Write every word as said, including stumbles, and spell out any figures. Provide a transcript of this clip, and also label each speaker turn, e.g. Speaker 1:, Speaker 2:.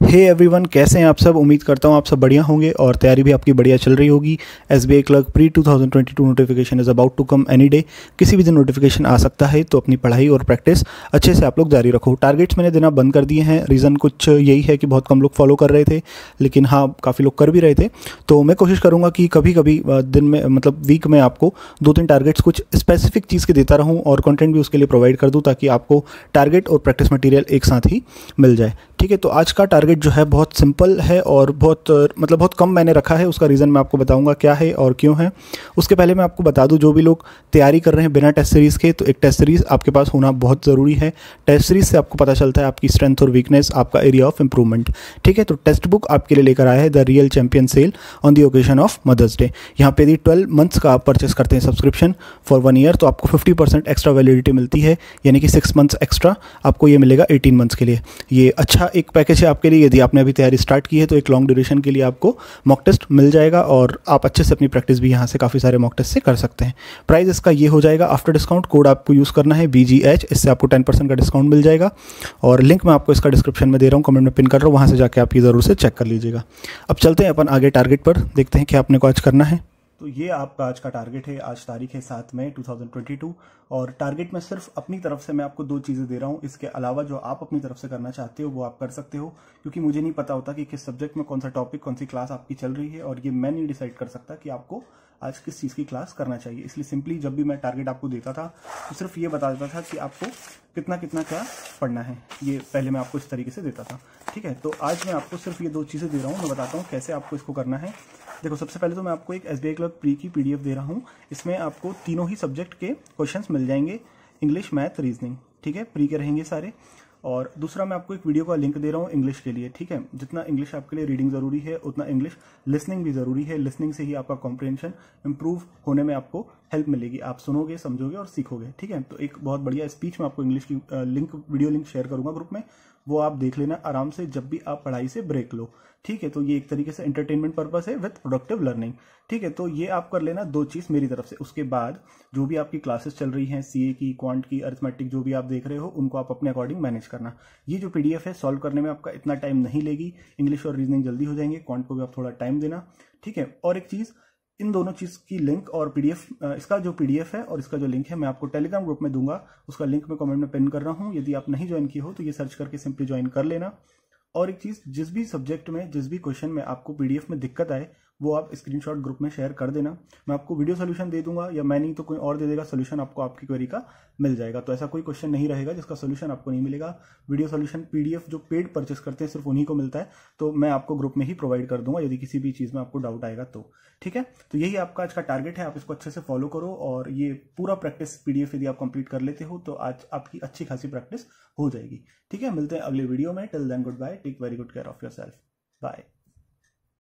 Speaker 1: Hey everyone, कैसे हैं आप सब। उम्मीद करता हूं आप सब बढ़िया होंगे और तैयारी भी आपकी बढ़िया चल रही होगी। SBI clerk pre two thousand twenty two notification is about to come any day. किसी भी दिन नोटिफिकेशन आ सकता है, तो अपनी पढ़ाई और प्रैक्टिस अच्छे से आप लोग जारी रखो। टारगेट्स मैंने देना बंद कर दिए हैं। रीज़न कुछ यही है कि बहुत कम लोग फॉलो कर रहे थे, लेकिन हाँ काफ़ी लोग कर भी रहे थे। तो मैं कोशिश करूँगा कि कभी कभी दिन में मतलब वीक में आपको दो तीन टारगेट्स कुछ स्पेसिफिक चीज़ के देता रहूँ और कंटेंट भी उसके लिए प्रोवाइड कर दूँ, ताकि आपको टारगेट और प्रैक्टिस मटेरियल एक साथ ही मिल जाए। ठीक है, तो आज का टारगेट जो है बहुत सिंपल है और बहुत मतलब बहुत कम मैंने रखा है। उसका रीज़न मैं आपको बताऊंगा क्या है और क्यों है। उसके पहले मैं आपको बता दूं, जो भी लोग तैयारी कर रहे हैं बिना टेस्ट सीरीज़ के, तो एक टेस्ट सीरीज़ आपके पास होना बहुत ज़रूरी है। टेस्ट सीरीज़ से आपको पता चलता है आपकी स्ट्रेंथ और वीकनेस, आपका एरिया ऑफ इंप्रूवमेंट। ठीक है, तो टेक्स्ट बुक आपके लिए लेकर आया है the real champion sale on the occasion of mother's day. यहाँ पे यदि ट्वेल्व मंथ्स का आप परचेस करते हैं सब्सक्रिप्शन फॉर वन ईयर, तो आपको फिफ्टी परसेंट एक्स्ट्रा वैलिडिटी मिलती है, यानी कि सिक्स मंथ्स एक्स्ट्रा आपको ये मिलेगा एटीन मंथ्स के लिए। ये अच्छा एक पैकेज है आपके लिए। यदि आपने अभी तैयारी स्टार्ट की है तो एक लॉन्ग ड्यूरेशन के लिए आपको मॉक टेस्ट मिल जाएगा और आप अच्छे से अपनी प्रैक्टिस भी यहाँ से काफ़ी सारे मॉक टेस्ट से कर सकते हैं। प्राइस इसका ये हो जाएगा, आफ्टर डिस्काउंट कोड आपको यूज़ करना है बी जी एच, इससे आपको टेन परसेंट का डिस्काउंट मिल जाएगा। और लिंक मैं आपको इसका डिस्क्रिप्शन में दे रहा हूँ, कमेंट में पिन कर रहा हूँ, वहाँ से जाकर आप ये ज़रूर से चेक कर लीजिएगा। अब चलते हैं अपन आगे टारगेट पर, देखते हैं क्या आपने को आज करना है। तो ये आपका आज का टारगेट है। आज तारीख है सात मई टू थाउजेंड ट्वेंटी टू और टारगेट में सिर्फ अपनी तरफ से मैं आपको दो चीज़ें दे रहा हूँ। इसके अलावा जो आप अपनी तरफ से करना चाहते हो वो आप कर सकते हो, क्योंकि मुझे नहीं पता होता कि किस सब्जेक्ट में कौन सा टॉपिक, कौन सी क्लास आपकी चल रही है, और ये मैं नहीं डिसाइड कर सकता कि आपको आज किस चीज़ की क्लास करना चाहिए। इसलिए सिंपली जब भी मैं टारगेट आपको देता था तो सिर्फ ये बता देता था कि आपको कितना कितना क्या पढ़ना है। ये पहले मैं आपको इस तरीके से देता था। ठीक है, तो आज मैं आपको सिर्फ ये दो चीज़ें दे रहा हूँ। मैं बताता हूँ कैसे आपको इसको करना है। देखो, सबसे पहले तो मैं आपको एक एसबीआई क्लर्क प्री की पीडीएफ दे रहा हूँ। इसमें आपको तीनों ही सब्जेक्ट के क्वेश्चंस मिल जाएंगे, इंग्लिश, मैथ, रीजनिंग। ठीक है, प्री के रहेंगे सारे। और दूसरा मैं आपको एक वीडियो का लिंक दे रहा हूँ इंग्लिश के लिए। ठीक है, जितना इंग्लिश आपके लिए रीडिंग ज़रूरी है, उतना इंग्लिश लिसनिंग भी ज़रूरी है। लिसनिंग से ही आपका कॉम्प्रिहेंशन इंप्रूव होने में आपको हेल्प मिलेगी। आप सुनोगे, समझोगे और सीखोगे। ठीक है, तो एक बहुत बढ़िया स्पीच में आपको इंग्लिश की लिंक, वीडियो लिंक शेयर करूंगा ग्रुप में, वो आप देख लेना आराम से जब भी आप पढ़ाई से ब्रेक लो। ठीक है, तो ये एक तरीके से एंटरटेनमेंट पर्पस है विद प्रोडक्टिव लर्निंग। ठीक है, तो ये आप कर लेना दो चीज़ मेरी तरफ से। उसके बाद जो भी आपकी क्लासेस चल रही हैं, सीए की, क्वांट की, अरिथमेटिक, जो भी आप देख रहे हो, उनको आप अपने अकॉर्डिंग मैनेज करना। ये जो पीडीएफ है सॉल्व करने में आपका इतना टाइम नहीं लेगी। इंग्लिश और रीजनिंग जल्दी हो जाएंगे, क्वांट को भी आप थोड़ा टाइम देना। ठीक है, और एक चीज़, इन दोनों चीज़ की लिंक और पीडीएफ, इसका जो पीडीएफ है और इसका जो लिंक है मैं आपको टेलीग्राम ग्रुप में दूंगा। उसका लिंक मैं कमेंट में पिन कर रहा हूँ। यदि आप नहीं ज्वाइन किए हो तो ये सर्च करके सिंपली ज्वाइन कर लेना। और एक चीज़, जिस भी सब्जेक्ट में, जिस भी क्वेश्चन में आपको पीडीएफ में दिक्कत आए, वो आप स्क्रीनशॉट ग्रुप में शेयर कर देना। मैं आपको वीडियो सोल्यूशन दे दूंगा, या मैं नहीं तो कोई और दे देगा सोल्यूशन, आपको आपकी क्वेरी का मिल जाएगा। तो ऐसा कोई क्वेश्चन नहीं रहेगा जिसका सोल्यूशन आपको नहीं मिलेगा। वीडियो सोल्यूशन पीडीएफ जो पेड परचेस करते हैं सिर्फ उन्हीं को मिलता है, तो मैं आपको ग्रुप में ही प्रोवाइड कर दूंगा यदि किसी भी चीज़ में आपको डाउट आएगा तो। ठीक है, तो यही आपका आज का टारगेट है। आप इसको अच्छे से फॉलो करो और ये पूरा प्रैक्टिस पीडीएफ यदि आप कंप्लीट कर लेते हो तो आज आपकी अच्छी खासी प्रैक्टिस हो जाएगी। ठीक है, मिलते हैं अगले वीडियो में। Till then goodbye, take very good care of yourself, bye.